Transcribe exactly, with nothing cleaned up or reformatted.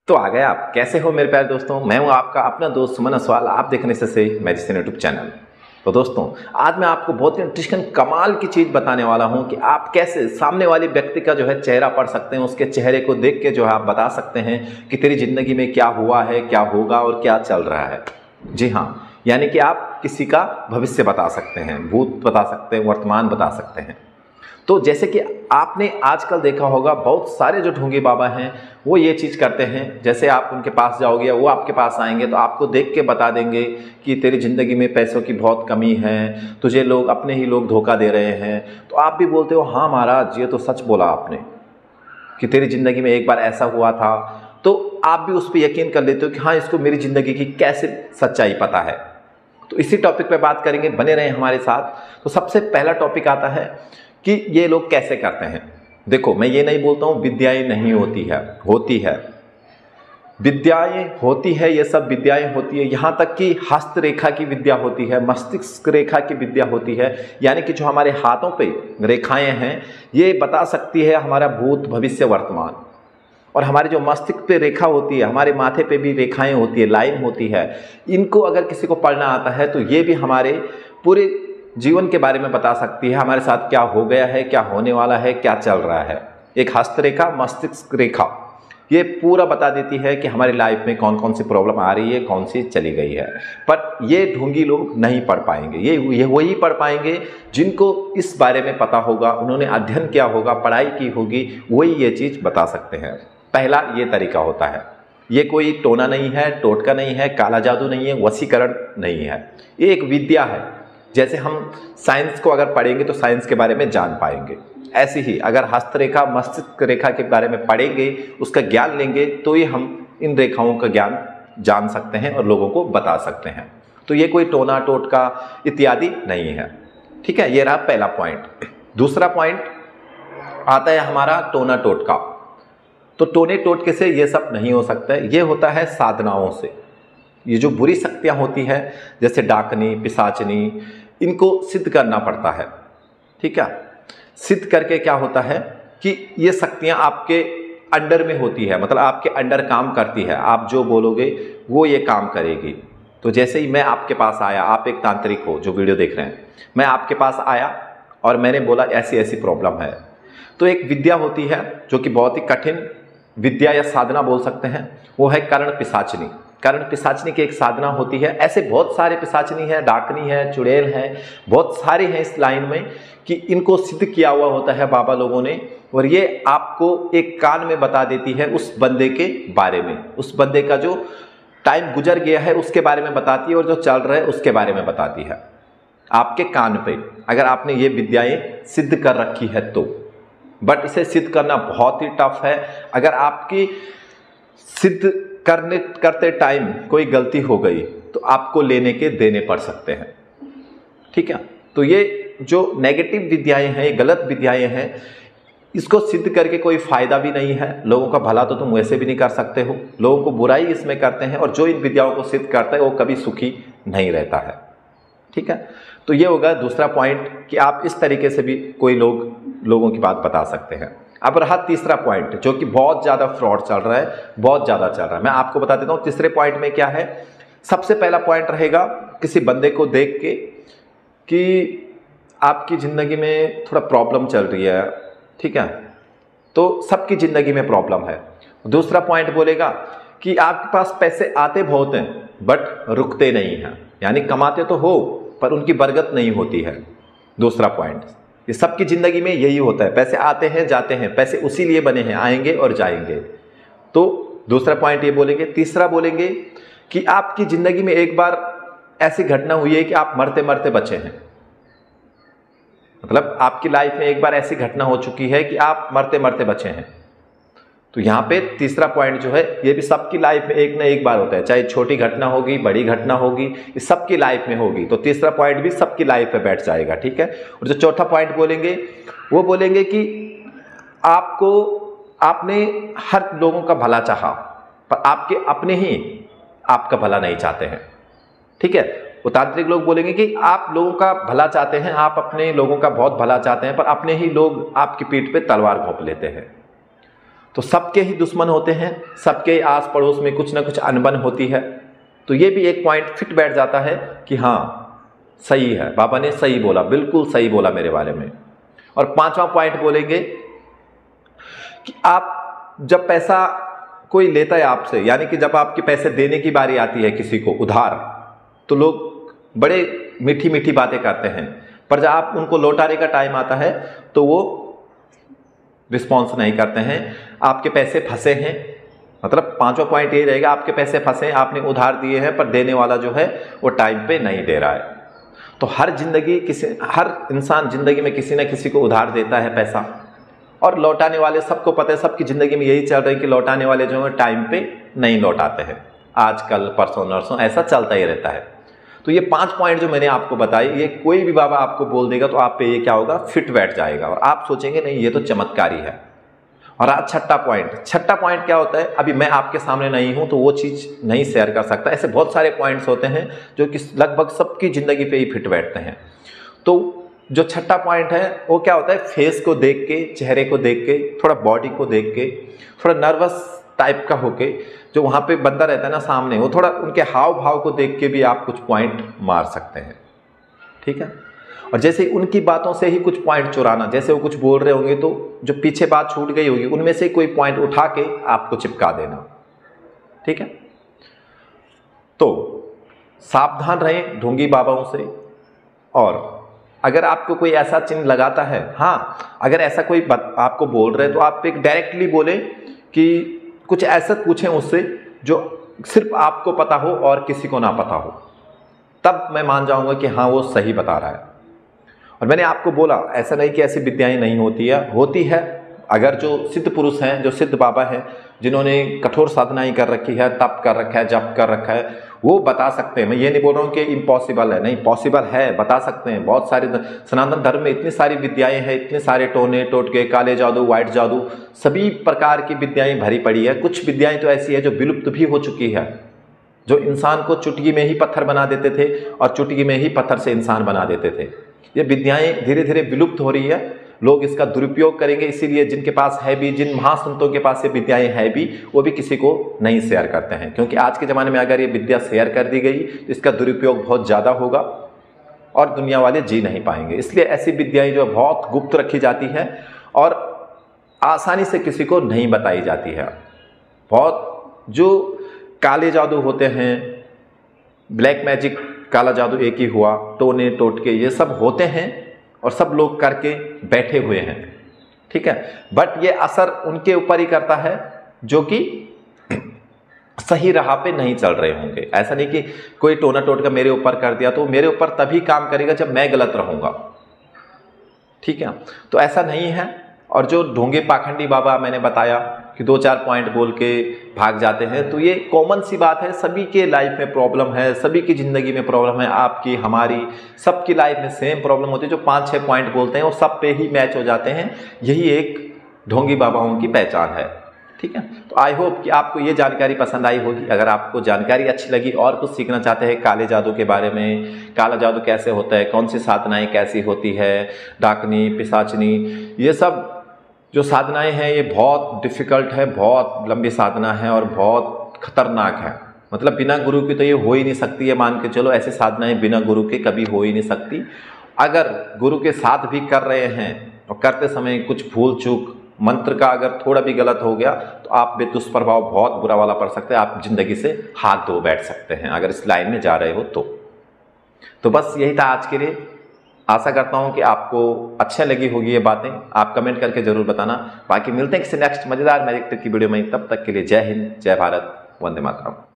तो आ गए आप। कैसे हो मेरे प्यारे दोस्तों, मैं हूं आपका अपना दोस्त सुमन असवाल। आप देखने से से मैजिशियन यूट्यूब चैनल। तो दोस्तों आज मैं आपको बहुत ही इंटरेस्टिंग कमाल की चीज़ बताने वाला हूं कि आप कैसे सामने वाले व्यक्ति का जो है चेहरा पढ़ सकते हैं। उसके चेहरे को देख के जो है आप बता सकते हैं कि तेरी ज़िंदगी में क्या हुआ है, क्या होगा और क्या चल रहा है। जी हाँ, यानी कि आप किसी का भविष्य बता सकते हैं, भूत बता सकते हैं, वर्तमान बता सकते हैं। तो जैसे कि आपने आजकल देखा होगा बहुत सारे जो ढोंगी बाबा हैं वो ये चीज़ करते हैं। जैसे आप उनके पास जाओगे, वो आपके पास आएंगे तो आपको देख के बता देंगे कि तेरी ज़िंदगी में पैसों की बहुत कमी है, तुझे लोग अपने ही लोग धोखा दे रहे हैं। तो आप भी बोलते हो हाँ महाराज, ये तो सच बोला आपने कि तेरी ज़िंदगी में एक बार ऐसा हुआ था। तो आप भी उस पर यकीन कर लेते हो कि हाँ, इसको मेरी ज़िंदगी की कैसे सच्चाई पता है। तो इसी टॉपिक पे बात करेंगे, बने रहें हमारे साथ। तो सबसे पहला टॉपिक आता है कि ये लोग कैसे करते हैं। देखो, मैं ये नहीं बोलता हूँ विद्याएं नहीं होती है, होती है, विद्याएं होती है, ये सब विद्याएं होती है। यहाँ तक कि हस्तरेखा की विद्या होती है, मस्तिष्क रेखा की विद्या होती है। यानी कि जो हमारे हाथों पे रेखाएं हैं ये बता सकती है हमारा भूत, भविष्य, वर्तमान। और हमारे जो मस्तिष्क पे रेखा होती है, हमारे माथे पे भी रेखाएं होती है, लाइन होती है। इनको अगर किसी को पढ़ना आता है तो ये भी हमारे पूरे जीवन के बारे में बता सकती है, हमारे साथ क्या हो गया है, क्या होने वाला है, क्या चल रहा है। एक हस्तरेखा, मस्तिष्क रेखा ये पूरा बता देती है कि हमारी लाइफ में कौन कौन सी प्रॉब्लम आ रही है, कौन सी चली गई है। पर ये ढोंगी लोग नहीं पढ़ पाएंगे। ये ये वही पढ़ पाएंगे जिनको इस बारे में पता होगा, उन्होंने अध्ययन किया होगा, पढ़ाई की होगी, वही ये चीज़ बता सकते हैं। पहला ये तरीका होता है। ये कोई टोना नहीं है, टोटका नहीं है, काला जादू नहीं है, वशीकरण नहीं है। ये एक विद्या है। जैसे हम साइंस को अगर पढ़ेंगे तो साइंस के बारे में जान पाएंगे, ऐसे ही अगर हस्तरेखा, मस्तिष्क रेखा के बारे में पढ़ेंगे, उसका ज्ञान लेंगे तो ये हम इन रेखाओं का ज्ञान जान सकते हैं और लोगों को बता सकते हैं। तो ये कोई टोना टोटका इत्यादि नहीं है। ठीक है, ये रहा पहला पॉइंट। दूसरा पॉइंट आता है हमारा टोना टोटका। तो टोने टोटके से ये सब नहीं हो सकता है, ये होता है साधनाओं से। ये जो बुरी शक्तियाँ होती हैं जैसे डाकनी, पिशाचनी, इनको सिद्ध करना पड़ता है। ठीक है, सिद्ध करके क्या होता है कि ये शक्तियाँ आपके अंडर में होती है, मतलब आपके अंडर काम करती है। आप जो बोलोगे वो ये काम करेगी। तो जैसे ही मैं आपके पास आया, आप एक तांत्रिक हो जो वीडियो देख रहे हैं, मैं आपके पास आया और मैंने बोला ऐसी ऐसी प्रॉब्लम है, तो एक विद्या होती है जो कि बहुत ही कठिन विद्या या साधना बोल सकते हैं, वो है कर्ण पिशाचनी। कर्ण पिशाचनी की एक साधना होती है। ऐसे बहुत सारे पिशाचनी है, डाकनी है, चुड़ैल है, बहुत सारे हैं इस लाइन में कि इनको सिद्ध किया हुआ होता है बाबा लोगों ने। और ये आपको एक कान में बता देती है उस बंदे के बारे में, उस बंदे का जो टाइम गुजर गया है उसके बारे में बताती है, और जो चल रहा है उसके बारे में बताती है आपके कान पे, अगर आपने ये विद्याएं सिद्ध कर रखी है तो। बट इसे सिद्ध करना बहुत ही टफ है। अगर आपकी सिद्ध करने करते टाइम कोई गलती हो गई तो आपको लेने के देने पड़ सकते हैं। ठीक है, तो ये जो नेगेटिव विद्याएं हैं, ये गलत विद्याएं हैं, इसको सिद्ध करके कोई फायदा भी नहीं है। लोगों का भला तो तुम वैसे भी नहीं कर सकते हो, लोगों को बुराई इसमें करते हैं, और जो इन विद्याओं को सिद्ध करता है वो कभी सुखी नहीं रहता है। ठीक है, तो ये होगा दूसरा पॉइंट कि आप इस तरीके से भी कोई लोग लोगों की बात बता सकते हैं। अब रहा तीसरा पॉइंट जो कि बहुत ज़्यादा फ्रॉड चल रहा है, बहुत ज़्यादा चल रहा है। मैं आपको बता देता हूँ तीसरे पॉइंट में क्या है। सबसे पहला पॉइंट रहेगा किसी बंदे को देख के कि आपकी ज़िंदगी में थोड़ा प्रॉब्लम चल रही है। ठीक है, तो सबकी ज़िंदगी में प्रॉब्लम है। दूसरा पॉइंट बोलेगा कि आपके पास पैसे आते बहुत हैं बट रुकते नहीं हैं, यानी कमाते तो हो पर उनकी बरकत नहीं होती है। दूसरा पॉइंट, ये सबकी ज़िंदगी में यही होता है, पैसे आते हैं जाते हैं, पैसे उसी लिए बने हैं, आएंगे और जाएंगे। तो दूसरा पॉइंट ये बोलेंगे। तीसरा बोलेंगे कि आपकी ज़िंदगी में एक बार ऐसी घटना हुई है कि आप मरते मरते बचे हैं, मतलब आपकी लाइफ में एक बार ऐसी घटना हो चुकी है कि आप मरते मरते बचे हैं। तो यहाँ पे तीसरा पॉइंट जो है ये भी सबकी लाइफ में एक ना एक बार होता है, चाहे छोटी घटना होगी, बड़ी घटना होगी, ये सबकी लाइफ में होगी। तो तीसरा पॉइंट भी सबकी लाइफ पे बैठ जाएगा। ठीक है, और जो चौथा पॉइंट बोलेंगे वो बोलेंगे कि आपको आपने हर लोगों का भला चाहा पर आपके अपने ही आपका भला नहीं चाहते हैं। ठीक है, वो तांत्रिक लोग बोलेंगे कि आप लोगों का भला चाहते हैं, आप अपने लोगों का बहुत भला चाहते हैं, पर अपने ही लोग आपकी पीठ पे तलवार घोंप लेते हैं। तो सबके ही दुश्मन होते हैं, सबके आस पड़ोस में कुछ ना कुछ अनबन होती है। तो ये भी एक पॉइंट फिट बैठ जाता है कि हाँ सही है, बाबा ने सही बोला, बिल्कुल सही बोला मेरे बारे में। और पांचवा पॉइंट बोलेंगे कि आप जब पैसा कोई लेता है आपसे, यानी कि जब आपके पैसे देने की बारी आती है किसी को उधार, तो लोग बड़े मीठी मीठी बातें करते हैं, पर जब आप उनको लौटाने का टाइम आता है तो वो रिस्पॉन्स नहीं करते हैं। आपके पैसे फंसे हैं, मतलब पांचवा पॉइंट ये रहेगा, आपके पैसे फंसे हैं, आपने उधार दिए हैं, पर देने वाला जो है वो टाइम पे नहीं दे रहा है। तो हर जिंदगी किसी हर इंसान जिंदगी में किसी न किसी को उधार देता है पैसा, और लौटाने वाले सबको पता है, सबकी ज़िंदगी में यही चल रहा है कि लौटाने वाले जो है टाइम पे नहीं लौटाते हैं। आजकल परसों नरसों ऐसा चलता ही रहता है। तो ये पांच पॉइंट जो मैंने आपको बताए, ये कोई भी बाबा आपको बोल देगा तो आप पे ये क्या होगा, फिट बैठ जाएगा और आप सोचेंगे नहीं ये तो चमत्कारी है। और आज छठा पॉइंट छठा पॉइंट क्या होता है, अभी मैं आपके सामने नहीं हूं तो वो चीज़ नहीं शेयर कर सकता। ऐसे बहुत सारे पॉइंट्स होते हैं जो कि लगभग सबकी ज़िंदगी पे ही फिट बैठते हैं। तो जो छठा पॉइंट है वो क्या होता है, फेस को देख के, चेहरे को देख के, थोड़ा बॉडी को देख के, थोड़ा नर्वस टाइप का होके, जो वहाँ पे बंदा रहता है ना सामने, वो थोड़ा उनके हाव भाव को देख के भी आप कुछ पॉइंट मार सकते हैं। ठीक है। और जैसे उनकी बातों से ही कुछ पॉइंट चुराना, जैसे वो कुछ बोल रहे होंगे तो जो पीछे बात छूट गई होगी उनमें से कोई पॉइंट उठा के आपको चिपका देना। ठीक है। तो सावधान रहें ढोंगी बाबाओं से। और अगर आपको कोई ऐसा चिन्ह लगाता है, हाँ अगर ऐसा कोई आपको बोल रहे हैं तो आप एक डायरेक्टली बोले कि कुछ ऐसा पूछें उससे जो सिर्फ आपको पता हो और किसी को ना पता हो, तब मैं मान जाऊंगा कि हाँ वो सही बता रहा है। और मैंने आपको बोला ऐसा नहीं कि ऐसी विद्याएं नहीं होती है, होती है। अगर जो सिद्ध पुरुष हैं, जो सिद्ध बाबा हैं, जिन्होंने कठोर साधनाएं कर रखी है, तप कर रखा है, जप कर रखा है, वो बता सकते हैं। मैं ये नहीं बोल रहा हूँ कि इम्पॉसिबल है, नहीं पॉसिबल है, बता सकते हैं। बहुत सारे सनातन धर्म में इतनी सारी विद्याएं हैं, इतने सारे टोने टोटके, काले जादू, वाइट जादू, सभी प्रकार की विद्याएं भरी पड़ी है। कुछ विद्याएं तो ऐसी है जो विलुप्त भी हो चुकी है, जो इंसान को चुटकी में ही पत्थर बना देते थे और चुटकी में ही पत्थर से इंसान बना देते थे। ये विद्याएं धीरे धीरे विलुप्त हो रही है, लोग इसका दुरुपयोग करेंगे। इसीलिए जिनके पास है भी, जिन महासंतों के पास ये विद्याएं है भी, वो भी किसी को नहीं शेयर करते हैं, क्योंकि आज के ज़माने में अगर ये विद्या शेयर कर दी गई तो इसका दुरुपयोग बहुत ज़्यादा होगा और दुनिया वाले जी नहीं पाएंगे। इसलिए ऐसी विद्याएं जो बहुत गुप्त रखी जाती है और आसानी से किसी को नहीं बताई जाती है। बहुत जो काले जादू होते हैं, ब्लैक मैजिक, काला जादू एक ही हुआ, टोने टोटके, ये सब होते हैं और सब लोग करके बैठे हुए हैं। ठीक है। बट ये असर उनके ऊपर ही करता है जो कि सही राह पे नहीं चल रहे होंगे। ऐसा नहीं कि कोई टोना टोटका मेरे ऊपर कर दिया तो मेरे ऊपर तभी काम करेगा जब मैं गलत रहूंगा। ठीक है। तो ऐसा नहीं है। और जो ढोंगे पाखंडी बाबा मैंने बताया कि दो चार पॉइंट बोल के भाग जाते हैं, तो ये कॉमन सी बात है, सभी के लाइफ में प्रॉब्लम है, सभी की ज़िंदगी में प्रॉब्लम है, आपकी हमारी सबकी लाइफ में सेम प्रॉब्लम होती है। जो पाँच छः पॉइंट बोलते हैं वो सब पे ही मैच हो जाते हैं। यही एक ढोंगी बाबाओं की पहचान है। ठीक है। तो आई होप कि आपको ये जानकारी पसंद आई होगी। अगर आपको जानकारी अच्छी लगी और कुछ सीखना चाहते हैं काले जादू के बारे में, काला जादू कैसे होता है, कौन सी साधनाएँ कैसी होती है, डाकनी, पिशाचनी, ये सब जो साधनाएं हैं ये बहुत डिफ़िकल्ट है, बहुत लंबी साधना है और बहुत खतरनाक है। मतलब बिना गुरु की तो ये हो ही नहीं सकती है। मान के चलो ऐसी साधनाएं बिना गुरु के कभी हो ही नहीं सकती। अगर गुरु के साथ भी कर रहे हैं और करते समय कुछ भूल चूक, मंत्र का अगर थोड़ा भी गलत हो गया तो आप पे दुष्प्रभाव बहुत बुरा वाला पड़ सकता है। आप जिंदगी से हाथ धो बैठ सकते हैं अगर इस लाइन में जा रहे हो तो। तो बस यही था आज के लिए। आशा करता हूं कि आपको अच्छे लगी होगी ये बातें। आप कमेंट करके जरूर बताना। बाकी मिलते हैं किसी नेक्स्ट मजेदार मैजिक ट्रिक की वीडियो में। तब तक के लिए जय हिंद, जय भारत, वंदे मातरम।